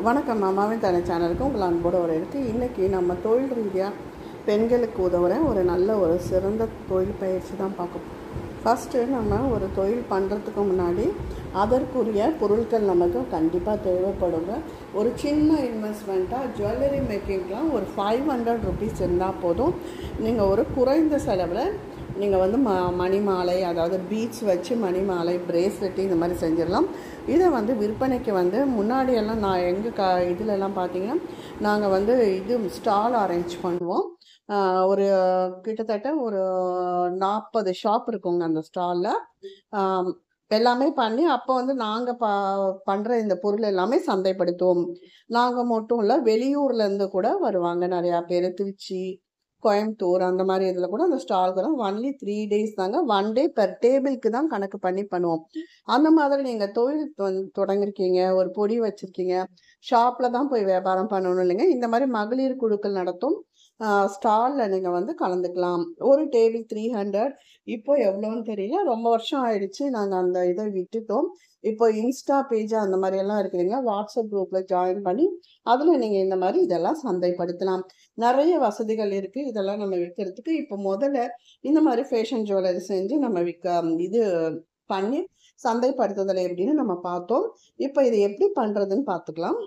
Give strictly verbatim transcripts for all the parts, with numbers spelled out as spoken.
வணக்கம். மாமாவின் தனி சேனலுக்கு உங்கள் அன்போடு ஒரு இருக்குது. இன்றைக்கி நம்ம தொழில் ரீதியாக பெண்களுக்கு உதவுற ஒரு நல்ல ஒரு சிறந்த தொழில் பயிற்சி தான் பார்க்கணும். ஃபஸ்ட்டு நம்ம ஒரு தொழில் பண்ணுறதுக்கு முன்னாடி அதற்குரிய பொருட்கள் நமக்கு கண்டிப்பாக தேவைப்படுங்க. ஒரு சின்ன இன்வெஸ்ட்மெண்ட்டாக ஜுவல்லரி மேக்கிங்லாம் ஒரு ஃபைவ் ஹண்ட்ரட் ருபீஸ் இருந்தால் போதும். நீங்கள் ஒரு குறைந்த செலவில் நீங்கள் வந்து ம மணி மாலை, அதாவது பீட்ஸ் வச்சு மணி மாலை, பிரேஸ்லெட்டு இந்த மாதிரி செஞ்சிடலாம். இதை வந்து விற்பனைக்கு வந்து முன்னாடியெல்லாம் நான் எங்கள் க இதிலெல்லாம் பார்த்தீங்கன்னா நாங்கள் வந்து இது ஸ்டால் அரேஞ்ச் பண்ணுவோம். ஒரு கிட்டத்தட்ட ஒரு நாற்பது ஷாப் இருக்குங்க அந்த ஸ்டாலில். எல்லாமே பண்ணி அப்போ வந்து நாங்கள் ப பண்ணுற இந்த பொருள் எல்லாமே சந்தைப்படுத்துவோம். நாங்கள் மட்டும் இல்லை, வெளியூர்லேருந்து கூட வருவாங்க நிறையா பேர். திருச்சி, கோயம்புத்தூர் அந்த மாதிரி இதில் கூட அந்த ஸ்டாலுக்கு தான் ஒன்லி த்ரீ டேஸ் தாங்க. ஒன் டே பெர் டேபிளுக்கு தான் கணக்கு பண்ணி பண்ணுவோம். அந்த மாதிரி நீங்கள் தொழில் வந்து தொடங்கிருக்கீங்க, ஒரு பொடி வச்சுருக்கீங்க, ஷாப்பில் தான் போய் வியாபாரம் பண்ணணும் இல்லைங்க. இந்த மாதிரி மகளிர் குழுக்கள் நடத்தும் ஸ்டாலில் நீங்கள் வந்து கலந்துக்கலாம். ஒரு டேபிள் த்ரீ ஹண்ட்ரட் இப்போ எவ்வளோன்னு தெரியல, ரொம்ப வருஷம் ஆயிடுச்சு நாங்கள் அந்த இதை விட்டுட்டோம். இப்போ இன்ஸ்டா பேஜ் அந்த மாதிரி எல்லாம் இருக்குதுங்க. வாட்ஸ்அப் குரூப்பில் ஜாயின் பண்ணி அதில் நீங்கள் இந்த மாதிரி இதெல்லாம் சந்தைப்படுத்தலாம். நிறைய வசதிகள் இருக்குது இதெல்லாம் நம்ம விற்கிறதுக்கு. இப்போ முதல்ல இந்த மாதிரி ஃபேஷன் ஜுவல்லரி செஞ்சு நம்ம விற்க இது பண்ணி சந்தைப்படுத்துதல் எப்படின்னு நம்ம பார்த்தோம். இப்போ இது எப்படி பண்ணுறதுன்னு பார்த்துக்கலாம்.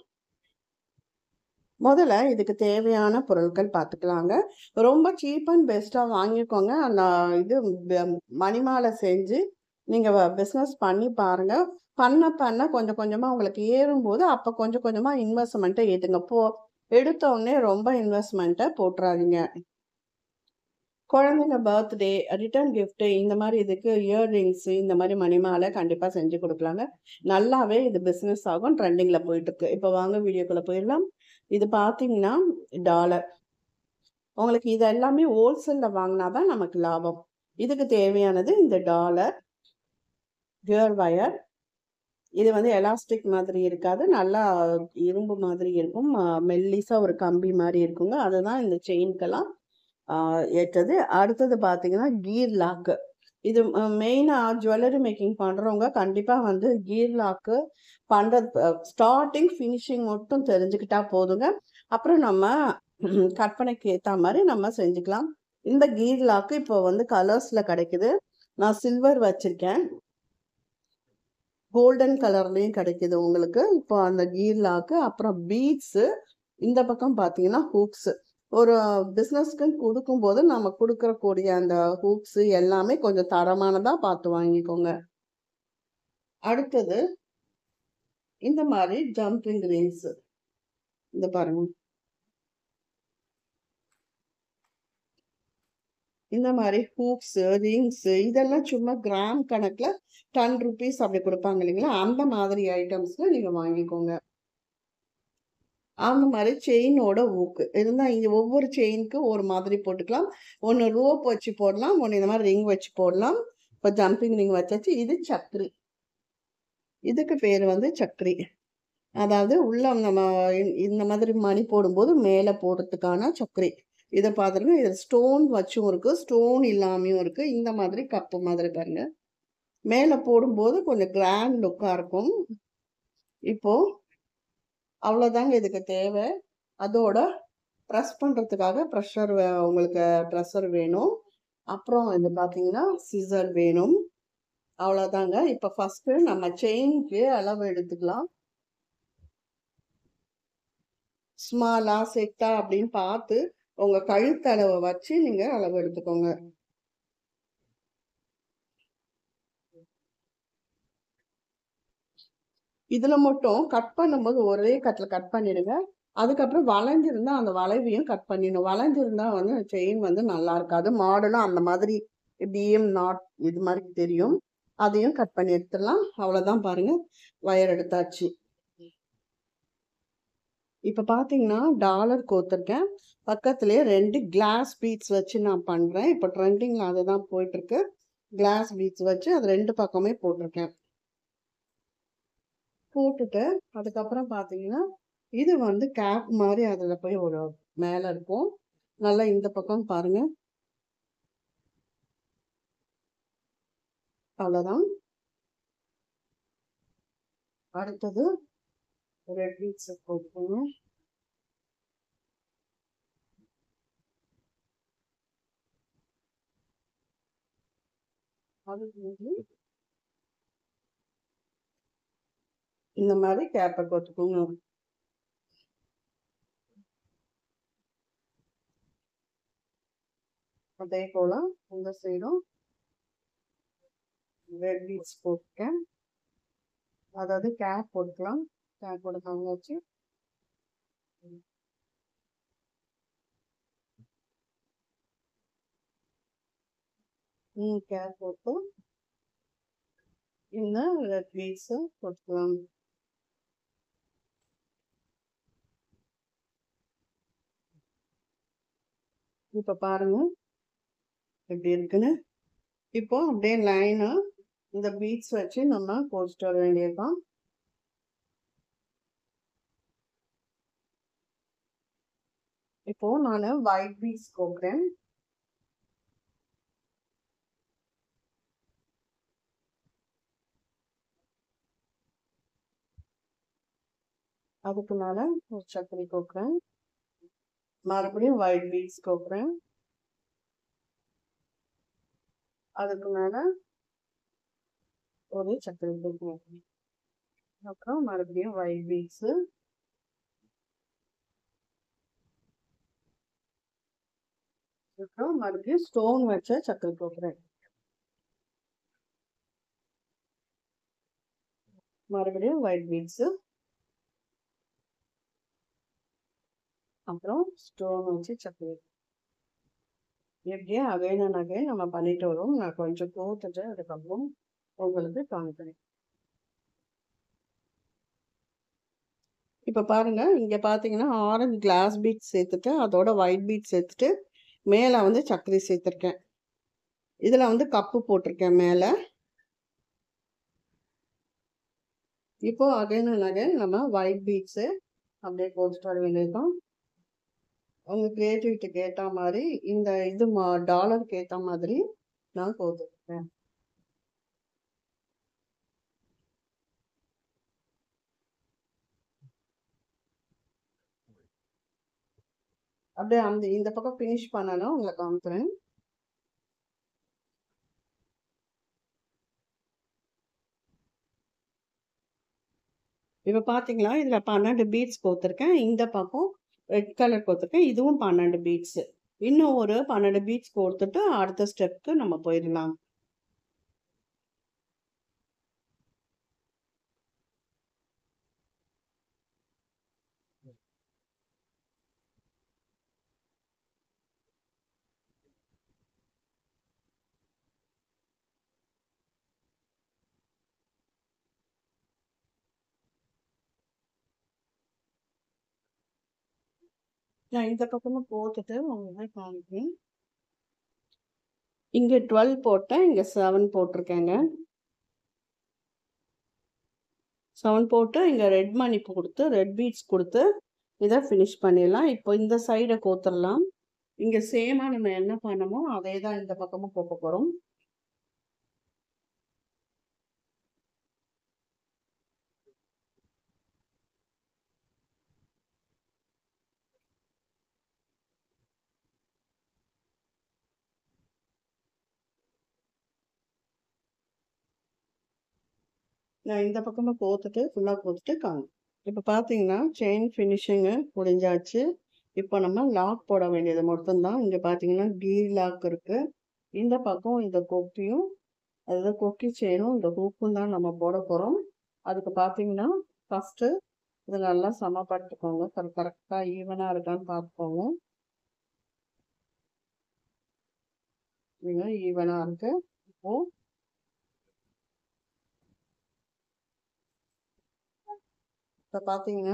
முதல்ல இதுக்கு தேவையான பொருட்கள் பார்த்துக்கலாங்க. ரொம்ப சீப் அண்ட் பெஸ்ட்டாக வாங்கிக்கோங்க. அந்த இது மணிமாலை செஞ்சு நீங்கள் பிஸ்னஸ் பண்ணி பாருங்கள். பண்ண பண்ண கொஞ்சம் கொஞ்சமாக உங்களுக்கு ஏறும்போது அப்போ கொஞ்சம் கொஞ்சமாக இன்வெஸ்ட்மெண்ட்டை ஏற்றுங்க. போ எடுத்தோடனே ரொம்ப இன்வெஸ்ட்மெண்ட்டை போட்டுறாதீங்க. குழந்தைங்க பர்த்டே, ரிட்டர்ன் கிஃப்ட்டு இந்த மாதிரி இதுக்கு இயர்ரிங்ஸு இந்த மாதிரி மணிமாலை கண்டிப்பாக செஞ்சு கொடுக்கலாங்க. நல்லாவே இது பிஸ்னஸ் ஆகும். ட்ரெண்டிங்கில் போயிட்டுருக்கு. இப்போ வாங்க வீடியோக்குள்ளே போயிடலாம். இது பார்த்தீங்கன்னா டாலர். உங்களுக்கு இது எல்லாமே ஹோல்சேலில் வாங்கினா தான் நமக்கு லாபம். இதுக்கு தேவையானது இந்த டாலர், கியர் வயர். இது வந்து எலாஸ்டிக் மாதிரி இருக்காது, நல்லா இரும்பு மாதிரி இருக்கும். மெல்லிஸாக ஒரு கம்பி மாதிரி இருக்குங்க. அதுதான் இந்த செயின்கெல்லாம் ஏற்றது. அடுத்தது பார்த்தீங்கன்னா கீர் லாக்கு. இது மெயினாக ஜுவல்லரி மேக்கிங் பண்ணுறவங்க கண்டிப்பாக வந்து கீர் லாக்கு பண்ணுறது ஸ்டார்டிங் ஃபினிஷிங் மட்டும் தெரிஞ்சுக்கிட்டா போதுங்க. அப்புறம் நம்ம கற்பனைக்கு ஏற்ற மாதிரி நம்ம செஞ்சுக்கலாம். இந்த கீர் லாக்கு இப்போ வந்து கலர்ஸில் கிடைக்குது. நான் சில்வர் வச்சுருக்கேன், கோல்டன் கலர்லேயும் கிடைக்குது உங்களுக்கு. இப்போ அந்த கீர் லாக்கு, அப்புறம் பீட்ஸு, இந்த பக்கம் பார்த்தீங்கன்னா ஹூக்ஸு. ஒரு பிஸ்னஸ்க்குன்னு கொடுக்கும்போது நம்ம கொடுக்கக்கூடிய அந்த ஹூக்ஸு எல்லாமே கொஞ்சம் தரமானதாக பார்த்து வாங்கிக்கோங்க. அடுத்தது இந்த மாதிரி ஜம்பிங் ரிங்ஸு. இந்த பாருங்க, இந்த மாதிரி ஹூக்ஸு, ரிங்ஸு இதெல்லாம் சும்மா கிராம் கணக்கில் டென் ருபீஸ் அப்படி கொடுப்பாங்க இல்லைங்களா, அந்த மாதிரி ஐட்டம்ஸில் நீங்கள் வாங்கிக்கோங்க. அந்த மாதிரி செயினோட ஊக்கு இருந்தால் இங்கே ஒவ்வொரு செயினுக்கு ஒரு மாதிரி போட்டுக்கலாம். ஒன்று ரோப் வச்சு போடலாம், ஒன்று இந்த மாதிரி ரிங் வச்சு போடலாம். இப்போ ஜம்பிங் ரிங் வச்சாச்சு. இது சக்கரி. இதுக்கு பேர் வந்து சக்கரி. அதாவது உள்ள நம்ம இந்த மாதிரி மணி போடும்போது மேலே போடுறதுக்கான சக்கரி. இதை பார்த்துருங்க. இதில் ஸ்டோன் வச்சும் இருக்குது, ஸ்டோன் இல்லாமையும் இருக்குது. இந்த மாதிரி கப்பு மாதிரி பாருங்க, மேலே போடும்போது கொஞ்சம் கிராண்ட் லுக்காக இருக்கும். இப்போது அவ்வளோதாங்க இதுக்கு தேவை. அதோட ப்ரெஸ் பண்ணுறதுக்காக ப்ரெஷர் உங்களுக்கு ப்ரெஷர் வேணும். அப்புறம் இது பார்த்தீங்கன்னா சிசர் வேணும். அவ்வளோதாங்க. இப்போ ஃபஸ்ட்டு நம்ம செயினுக்கு அளவு எடுத்துக்கலாம். ஸ்மாலா செட்டா அப்படின்னு பார்த்து உங்கள் கழுத்தளவை வச்சு நீங்கள் அளவு எடுத்துக்கோங்க. இதில் மட்டும் கட் பண்ணும்போது ஒரே கட்டில் கட் பண்ணிடுங்க. அதுக்கப்புறம் வளைஞ்சிருந்தா அந்த வளைவையும் கட் பண்ணிடணும். வளைஞ்சிருந்தா வந்து செயின் வந்து நல்லா இருக்காது. மாடலும் அந்த மாதிரி பிஎம் நாட் இது மாதிரி தெரியும். அதையும் கட் பண்ணி எடுத்துடலாம். அவ்வளோதான் பாருங்க, வயர் எடுத்தாச்சு. இப்போ பார்த்தீங்கன்னா டாலர் கோத்துருக்கேன். பக்கத்துலேயே ரெண்டு கிளாஸ் பீட்ஸ் வச்சு நான் பண்ணுறேன். இப்போ ட்ரெண்டிங்கில் அதை தான் போயிட்டுருக்கு. கிளாஸ் பீட்ஸ் வச்சு அது ரெண்டு பக்கமே போட்டிருக்கேன். போட்டுட்டு அதுக்கப்புறம் பார்த்தீங்கன்னா இது வந்து கேப் மாதிரி அதில் போய் ஒரு மேலே இருக்கும். நல்லா இந்த பக்கம் பாருங்க, அவ்வளோதான். அடுத்தது ரெட் பீட்ஸ் போட்டுக்கணும். அதுக்கு வந்து இந்த மாதிரி கேப்பை கொத்துக்கோங்க. அதே போல இந்த சைடும் ரெட் பீட்ஸ் போட்டுக்கேன். அதாவது கேப் போட்டுக்கலாம். கேப் போட்டுக்காங்க வச்சு கேப் போட்டு இந்த ரெட் பீட்ஸை போட்டுக்கலாம். இப்போ பாருங்க எப்படி இருக்குன்னு. இப்போ அப்படியே லைனா இந்த பீட்ஸ் வச்சு நம்ம போஸ்ட் வர வேண்டியதுதான். இப்போ நான் ஒயிட் பீட்ஸ் கோக்குறேன். அதுக்கு மேல ஒரு சர்க்கரை கோக்குறேன். மறுபடியும் ஒயிட் பீட்ஸ் கோக்குறேன். அதுக்கு மேல ஒரு சர்க்கரை கோக்குறேன். அப்புறம் மறுபடியும் ஒயிட் பீட்ஸ். அப்புறம் மறுபடியும் ஸ்டோன் வச்ச சர்க்கரை கோக்குறேன். மறுபடியும் ஒயிட் பீட்ஸ். அப்புறம் ஸ்டோன் வச்சு சர்க்கரை. எப்படியே அகைன் அண்ட் அகைன் நம்ம பண்ணிட்டு வரோம். நான் கொஞ்சம் கோத்துட்டு அதுக்கப்புறம் உங்களுக்கு காமிக்கிறேன். இப்போ பாருங்க, இங்க பாத்தீங்கன்னா ஆரஞ்சு கிளாஸ் பீட் சேர்த்துட்டு அதோட ஒயிட் பீட் சேர்த்துட்டு மேலே வந்து சர்க்கரை சேர்த்துருக்கேன். இதில் வந்து கப்பு போட்டிருக்கேன் மேலே. இப்போ அகைன் அண்ட் அகைன் நம்ம ஒயிட் பீட்ஸு அப்படியே கோத்துட்டு வர வேண்டியதுதான். உங்கள் கிரியேட்டிவிட்டிக்கு ஏற்ற மாதிரி இந்த இது மா டாலருக்கு ஏற்ற மாதிரி நான் கோத்துருக்கேன். அப்படியே அந்த இந்த பக்கம் ஃபினிஷ் பண்ணணும் உங்களை காமிக்கிறேன். இப்போ பார்த்தீங்களா, இதில் பன்னெண்டு பீட்ஸ் கோத்துருக்கேன். இந்த பக்கம் ரெட் கலர் கோத்துருக்கேன். இதுவும் பன்னெண்டு பீட்ஸு. இன்னும் ஒரு பன்னெண்டு பீட்ஸ் கோர்த்துட்டு அடுத்த ஸ்டெப்க்கு நம்ம போயிடலாம். நான் இந்த பக்கமும் போட்டுட்டு உங்களுக்கு காமிக்கிறேன். இங்கே டுவெல் போட்டேன், இங்கே செவன் போட்டிருக்கேங்க. செவன் போட்டு இங்கே ரெட் மணி கொடுத்து ரெட் பீட்ஸ் கொடுத்து இதை ஃபினிஷ் பண்ணிடலாம். இப்போ இந்த சைடை கோத்துடலாம். இங்கே சேமாக நம்ம என்ன பண்ணமோ அதே தான் இந்த பக்கமும் போக போகிறோம். நான் இந்த பக்கமாக கோத்துட்டு ஃபுல்லாக கோத்துட்டு காணும். இப்போ பார்த்தீங்கன்னா செயின் ஃபினிஷிங்கு முடிஞ்சாச்சு. இப்போ நம்ம லாக் போட வேண்டியது மட்டும்தான். இங்கே பார்த்தீங்கன்னா கீ லாக் இருக்குது. இந்த பக்கம் இந்த கொக்கியும் அதாவது கொக்கி செயினும் இந்த ஹூக்கும் தான் நம்ம போட போகிறோம். அதுக்கு பார்த்தீங்கன்னா ஃபஸ்ட்டு இது நல்லா சமப்படுத்திக்கோங்க. கரெக்ட் கரெக்டாக ஈவனாக இருக்கான்னு பார்த்துக்கோங்க. நீங்கள் ஈவனாக இருக்கு. இப்போது இப்போ பார்த்தீங்கன்னா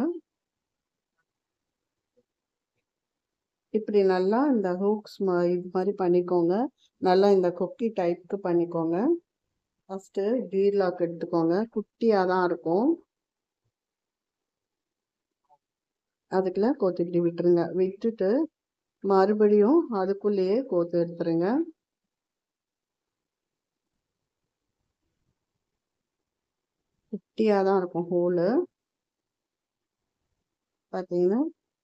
இப்படி நல்லா இந்த ஹூக்ஸ் மா இது மாதிரி பண்ணிக்கோங்க. நல்லா இந்த கொக்கி டைப்புக்கு பண்ணிக்கோங்க. ஃபஸ்ட்டு கீர் லாக் எடுத்துக்கோங்க. குட்டியாக தான் இருக்கும். அதுக்குள்ள கோத்துக்கிட்டு விட்டுருங்க. விட்டுட்டு மறுபடியும் அதுக்குள்ளேயே கோத்து எடுத்துருங்க. குட்டியாக தான் இருக்கும் ஹோலு. பார்த்தீங்கன்னா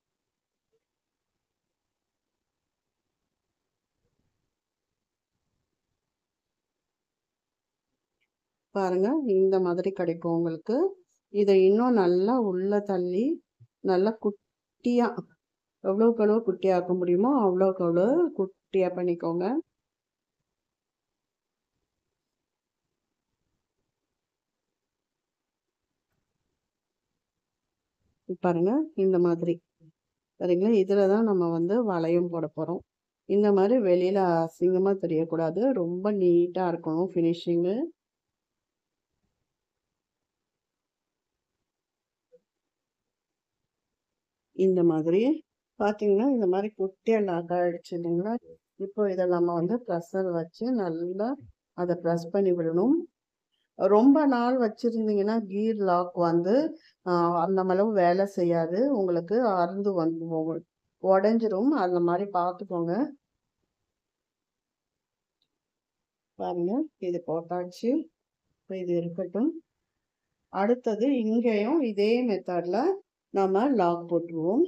பாருங்க இந்த மாதிரி கிடைக்கும் உங்களுக்கு. இதை இன்னும் நல்லா உள்ள தள்ளி நல்லா குட்டியா எவ்வளோக்கு எவ்வளோ குட்டியாக்க முடியுமோ அவ்வளோக்கு அவ்வளோ குட்டியா பண்ணிக்கோங்க. பாருங்க இந்த மாதிரி சரிங்களா. இதில் தான் நம்ம வந்து வளையம் போட போகிறோம். இந்த மாதிரி வெளியில் அசிங்கமாக தெரியக்கூடாது, ரொம்ப நீட்டாக இருக்கணும் ஃபினிஷிங்கு. இந்த மாதிரி பார்த்தீங்கன்னா இந்த மாதிரி குட்டியாக லாக் ஆகிடுச்சு இல்லைங்களா. இப்போ இதை நம்ம வந்து ப்ரெஸ்ஸர் வச்சு நல்லா அதை ப்ரெஸ் பண்ணி விடணும். ரொம்ப நாள் வச்சுருந்தீங்கன்னா கீர் லாக் வந்து அந்த அளவு வேலை செய்யாது, உங்களுக்கு அறுந்து வந்து உடஞ்சிரும். அந்த மாதிரி பார்த்துக்கோங்க. பாருங்க இது போட்டாச்சு. இப்போ இது இருக்கட்டும். அடுத்தது இங்கேயும் இதே மெத்தடில் நம்ம லாக் போட்டுருவோம்.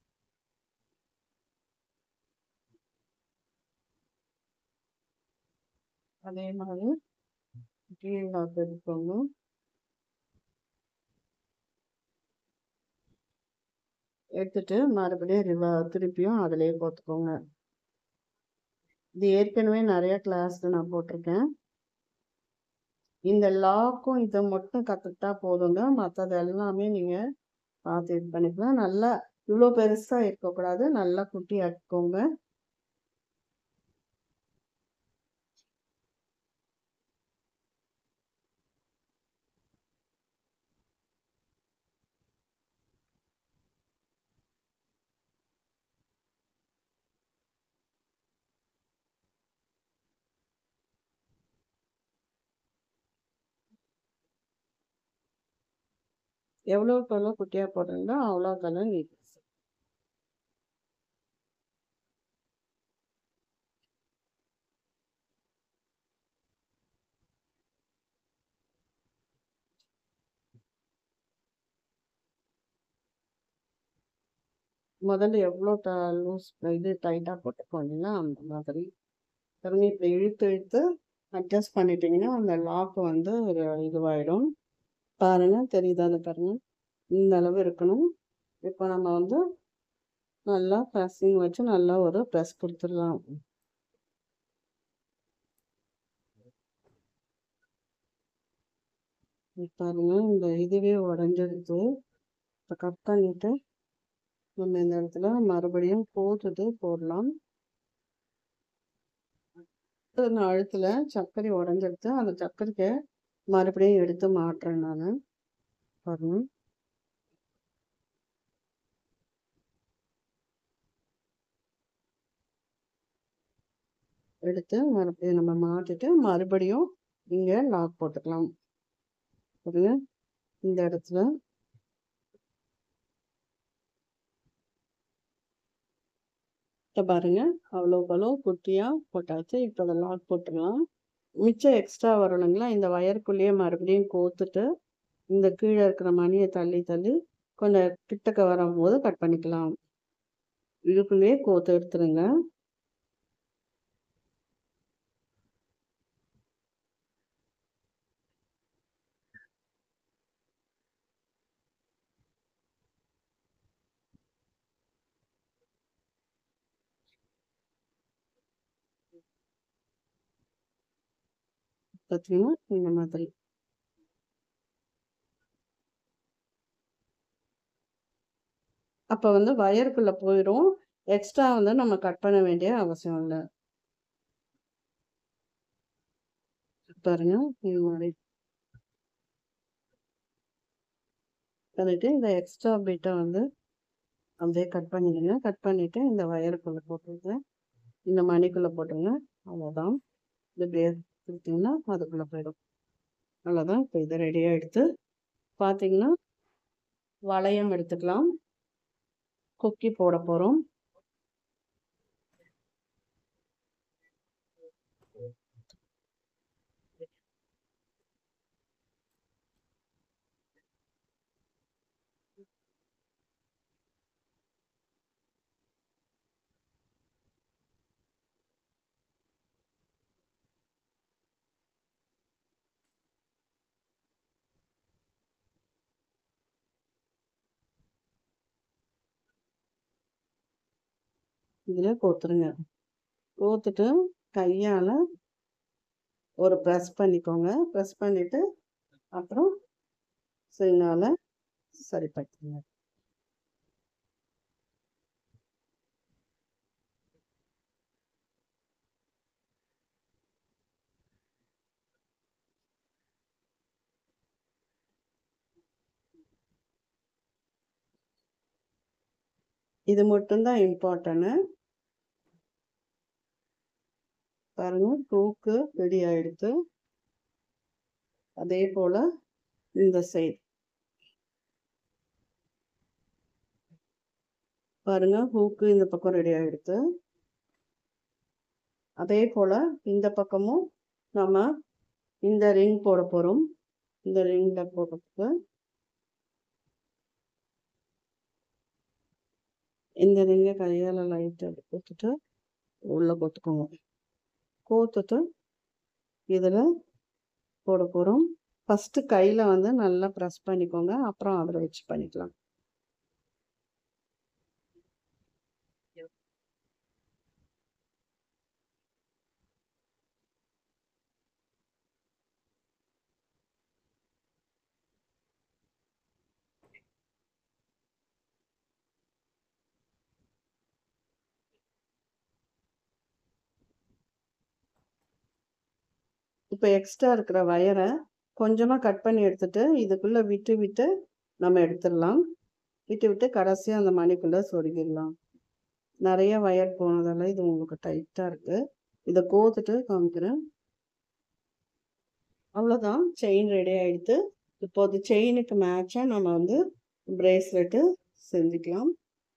அதே மாதிரி கீழ் லாக் எடுத்துக்கோங்க. எடுத்துட்டு மறுபடியும் ரிவ திருப்பியும் அதிலே போட்டுக்கோங்க. இது ஏற்கனவே நிறைய கிளாஸ்ல நான் போட்டிருக்கேன். இந்த லாக்கும் இதை மட்டும் கற்றுக்கிட்டா போதுங்க, மற்றது எல்லாமே நீங்கள் பார்த்து இது பண்ணிக்கலாம். நல்லா இவ்வளோ பெருசாக இருக்கக்கூடாது, நல்லா குட்டி ஆக்கிக்கோங்க. எவ்வளோக்கு எவ்வளோ குட்டியாக போடுறீங்களோ அவ்வளோக்கு எவ்வளோ நீட். முதல்ல எவ்வளோ ட லூஸ் இது டைட்டாக போட்டுக்கோங்கன்னா அந்த மாதிரி திரும்பி இப்போ இழுத்து இழுத்து அட்ஜஸ்ட் பண்ணிட்டீங்கன்னா அந்த லாக் வந்து ஒரு இதுவாகிடும். பாருங்கள் தெரியுதா? அது பாருங்கள் இந்த அளவு இருக்கணும். இப்போ நம்ம வந்து நல்லா ப்ரெஸ்ஸிங் வச்சு நல்லா ஒரு ப்ரெஸ் கொடுத்துடலாம். பாருங்க இந்த இதுவே உடஞ்சிருக்கு. இப்போ கட் பண்ணிட்டு நம்ம இந்த இடத்துல மறுபடியும் போட்டுட்டு போடலாம். அழுத்துல சர்க்கரை உடஞ்சிருக்கு, அந்த சர்க்கரைக்கு மறுபடியும் எடுத்து மாட்டுறேன் நான். பாருங்க எடுத்து மறுபடியும் நம்ம மாட்டிட்டு மறுபடியும் இங்கே லாக் போட்டுக்கலாம். பாருங்க இந்த இடத்துல இப்போ பாருங்க அவ்வளோக்கு அவ்வளோ குட்டியாக போட்டாச்சு. இப்போ அதை லாக் போட்டுடலாம். மிச்சம் எக்ஸ்ட்ரா வரணுங்களா, இந்த வயருக்குள்ளேயே மறுபடியும் கோத்துட்டு இந்த கீழே இருக்கிற மணியை தள்ளி தள்ளி கொஞ்சம் கிட்டக்க வரும்போது கட் பண்ணிக்கலாம். இதுக்குள்ளேயே கோத்து எடுத்துருங்க. பார்த்தீங்கன்னா இந்த மாதிரி அப்போ வந்து வயருக்குள்ளே போயிடும். எக்ஸ்ட்ரா வந்து நம்ம கட் பண்ண வேண்டிய அவசியம் இல்லை. பாருங்க இது மாதிரி பண்ணிட்டு இந்த எக்ஸ்ட்ரா பிட்டை வந்து அப்படியே கட் பண்ணிடுங்க. கட் பண்ணிவிட்டு இந்த வயருக்குள்ளே போட்டுருங்க, இந்த மணிக்குள்ளே போட்டுருங்க. அவ்வளோதான். இது இப்படியே கொடுத்தீங்கன்னா அதுக்குள்ளே போயிடும். அவ்வளோதான். இப்போ இதை ரெடியாக எடுத்து பார்த்தீங்கன்னா வளையம் எடுத்துக்கலாம். கொக்கி போட போகிறோம். இதில் கோத்துருங்க. கோத்துட்டு கையால் ஒரு ப்ரெஸ் பண்ணிக்கோங்க. ப்ரெஸ் பண்ணிவிட்டு அப்புறம் சில்னால் சரி பண்ணிக்கோங்க. இது மட்டும்தான் இம்பார்ட்டன்ட். பாருங்க, தூக்கு ரெடி ஆயிடுத்து. அதே போல் இந்த சைடு பாருங்க, ஹூக்கு இந்த பக்கம் ரெடி ஆகிடுது. அதே போல் இந்த பக்கமும் நம்ம இந்த ரிங் போட போகிறோம். இந்த ரிங்கில் போடுறதுக்கு இந்த ரிங்கை கையால் லைட்டாக கொடுத்துட்டு உள்ளே கொத்துக்கோங்க. கோத்துட்டு இதில் போட போகிறோம். ஃபஸ்ட்டு கையில் வந்து நல்லா ப்ரெஸ் பண்ணிக்கோங்க. அப்புறம் அதில் வச்சு பண்ணிக்கலாம். இப்போ எக்ஸ்ட்ரா இருக்கிற வயரை கொஞ்சமாக கட் பண்ணி எடுத்துட்டு இதுக்குள்ளே விட்டு விட்டு நம்ம எடுத்துடலாம். விட்டு விட்டு கடைசியாக அந்த மணிக்குள்ளே சொருகிடலாம். நிறைய வயர் போனதால இது உங்களுக்கு டைட்டாக இருக்குது. இதை கோத்துட்டு காமிக்கிறேன். அவ்வளோதான், செயின் ரெடி ஆகிடுது. இப்போது செயினுக்கு மேட்சாக நம்ம வந்து பிரேஸ்லெட்டு செஞ்சுக்கலாம்.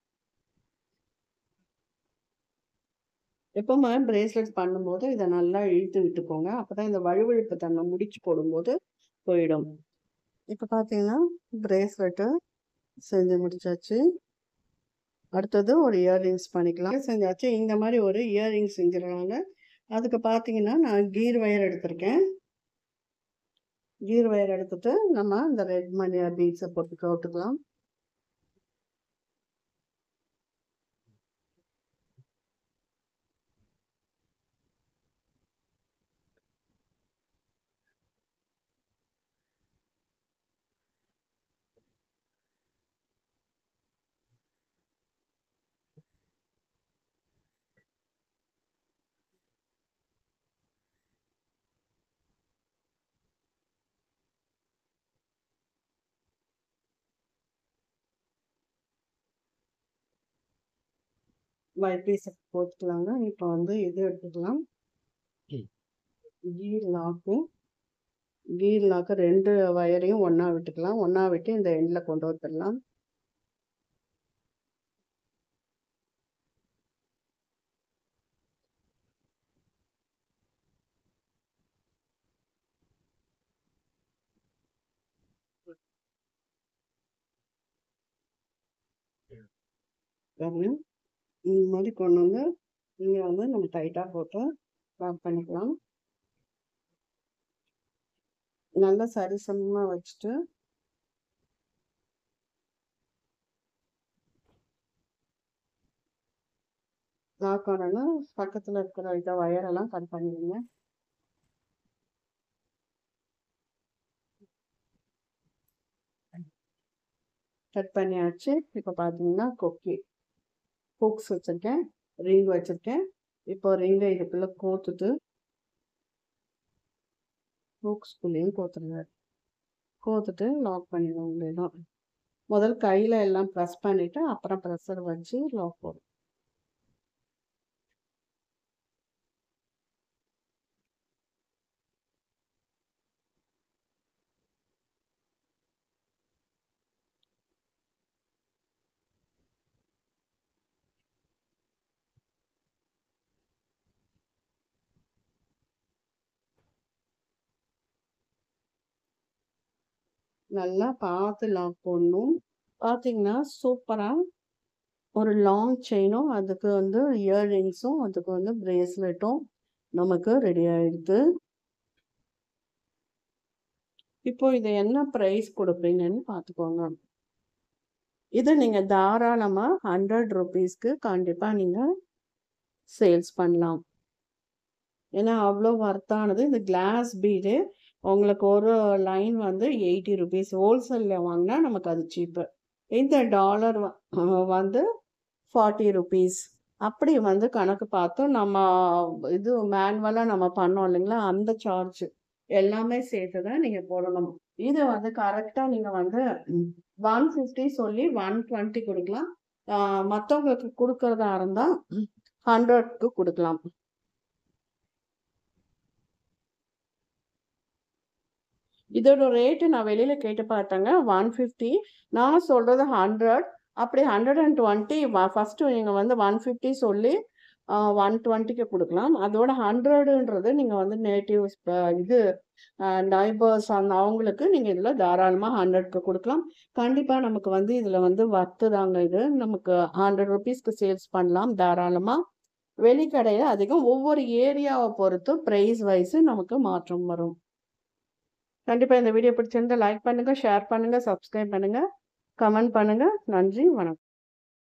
எப்போவுமே பிரேஸ்லெட் பண்ணும்போது இதை நல்லா இழுத்து விட்டுக்கோங்க. அப்போ தான் இந்த வழுவழுப்பு தன்மை முடிச்சு போடும்போது போயிடும். இப்போ பார்த்தீங்கன்னா பிரேஸ்லெட்டு செஞ்சு முடிச்சாச்சு. அடுத்தது ஒரு இயர்ரிங்ஸ் பண்ணிக்கலாம். செஞ்சாச்சு. இந்த மாதிரி ஒரு இயர்ரிங்ஸ் செஞ்சிடறாங்க. அதுக்கு பார்த்தீங்கன்னா நான் கீர் வயர் எடுத்திருக்கேன். கீர் வயர் எடுத்துட்டு நம்ம இந்த ரெட் மணி பீட்ஸை போட்டு போட்டுக்கலாம். ஒயிட் பீஸை போட்டுக்கலாங்க. இப்போ வந்து இது எடுத்துக்கலாம். கீர் லாக்கு கீர் லாக்கு ரெண்டு வயரையும் ஒன்றா விட்டுக்கலாம். ஒன்றா விட்டு இந்த எண்டில் கொண்டு வந்துடலாம். இந்த மாதிரி கொண்டு வந்து இங்கே வந்து நம்ம டைட்டாக போட்டு லாக் பண்ணிக்கலாம். நல்லா சரிசமமாக வச்சுட்டு லாக் ஆனோன்னா பக்கத்தில் இருக்கிற இதை வயரெல்லாம் கட் பண்ணிடுங்க. கட் பண்ணியாச்சு. இப்போ பார்த்தீங்கன்னா கொக்கி ஹூக்ஸ் வச்சுருக்கேன், ரிங் வச்சுருக்கேன். இப்போ ரிங்கை இதுக்குள்ளே கோத்துட்டு ஹூக்ஸ்குள்ளேயும் கோத்துருங்க. கோத்துட்டு லாக் பண்ணிடுவோம். இல்லைன்னா முதல் கையில் எல்லாம் ப்ரெஸ் பண்ணிவிட்டு அப்புறம் ப்ரெஷர் வச்சு லாக் போடும். நல்லா பார்த்து லாக் போடணும். பார்த்தீங்கன்னா சூப்பராக ஒரு லாங் செயினும் அதுக்கு வந்து இயர்ரிங்ஸும் அதுக்கு வந்து பிரேஸ்லெட்டும் நமக்கு ரெடி ஆகிடுது. இப்போ இதை என்ன ப்ரைஸ் கொடுப்பீங்கன்னு பார்த்துக்கோங்க. இது நீங்கள் தாராளமாக ஹண்ட்ரட் ருபீஸ்க்கு கண்டிப்பாக நீங்கள் சேல்ஸ் பண்ணலாம். ஏன்னா அவ்வளோ வர்த்தானது. இந்த கிளாஸ் பீடு உங்களுக்கு ஒரு லைன் வந்து எயிட்டி ருபீஸ். ஹோல்சேலில் வாங்கினா நமக்கு அது சீப்பு. இந்த டாலர் வந்து ஃபார்ட்டி ருபீஸ். அப்படி வந்து கணக்கு பார்த்தோம். நம்ம இது மேனுவலாக நம்ம பண்ணோம் இல்லைங்களா, அந்த சார்ஜ் எல்லாமே சேர்த்து தான் நீங்கள் போடணும். இது வந்து கரெக்டாக நீங்கள் வந்து ஒன் ஃபிஃப்டி சொல்லி ஒன் டுவெண்ட்டி கொடுக்கலாம். மற்றவங்களுக்கு கொடுக்கறதா இருந்தால் ஹண்ட்ரட்க்கு கொடுக்கலாம். இதோட ரேட்டு நான் வெளியில் கேட்டு பார்த்தேங்க, ஒன் ஃபிஃப்டி. நான் சொல்கிறது ஹண்ட்ரட். அப்படி ஹண்ட்ரட் அண்ட் டுவெண்ட்டி ஃபஸ்ட்டு நீங்கள் வந்து ஒன் ஃபிஃப்டி சொல்லி ஒன் டுவெண்ட்டிக்கு கொடுக்கலாம். அதோட ஹண்ட்ரடுன்றது நீங்கள் வந்து நேட்டிவ்ஸ் இது நைபர்ஸ் அந்த அவங்களுக்கு நீங்கள் இதில் தாராளமாக ஹண்ட்ரட்க்கு கொடுக்கலாம். கண்டிப்பாக நமக்கு வந்து இதில் வந்து வர்த்து தாங்க. இது நமக்கு ஹண்ட்ரட் ருபீஸ்க்கு சேல்ஸ் பண்ணலாம் தாராளமாக. வெளிக்கடையில் அதிகம். ஒவ்வொரு ஏரியாவை பொறுத்து ப்ரைஸ் வைஸு நமக்கு மாற்றம் வரும். கண்டிப்பாக இந்த வீடியோ பிடிச்சிருந்தா லைக் பண்ணுங்கள், ஷேர் பண்ணுங்கள், சப்ஸ்கிரைப் பண்ணுங்கள், கமெண்ட் பண்ணுங்கள். நன்றி, வணக்கம்.